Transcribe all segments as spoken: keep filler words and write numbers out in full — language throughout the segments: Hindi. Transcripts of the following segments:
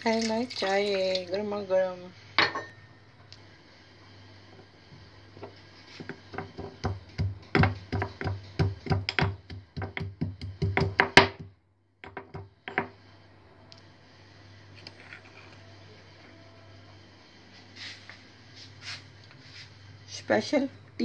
है ना चाय गर्मा गर्म। स्पेशल टी,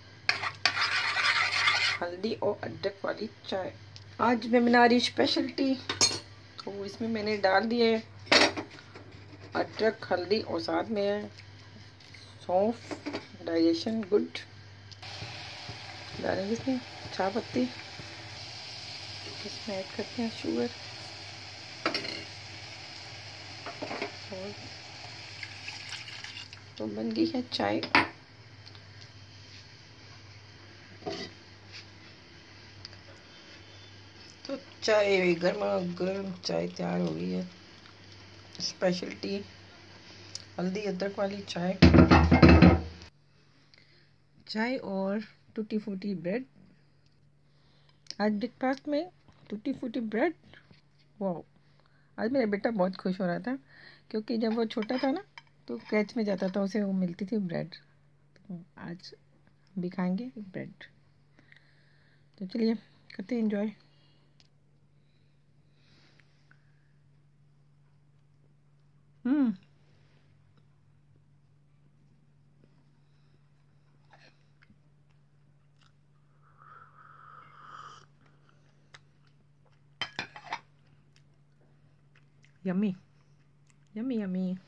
हल्दी और अदरक वाली चाय। आज मैं बना रही स्पेशल टी, तो इसमें मैंने डाल दिए अदरक, हल्दी और साथ में है सौंफ, डाइजेशन गुड। डालेंगे इसमें चाय पत्ती, इसमें ऐड करते हैं शुगर और तो बन गई है चाय। तो चाय गर्मा गर्म चाय तैयार हो गई है। स्पेशल टी, हल्दी अदरक वाली चाय, चाय और टूटी फूटी ब्रेड। आज ब्रेकफास्ट में टूटी फूटी ब्रेड। वाह, आज मेरा बेटा बहुत खुश हो रहा था क्योंकि जब वो छोटा था ना तो कैच में जाता था, उसे वो मिलती थी ब्रेड। तो आज भी खाएंगे ब्रेड। तो चलिए करते हैं enjoy. Hmm yummy yummy yummy.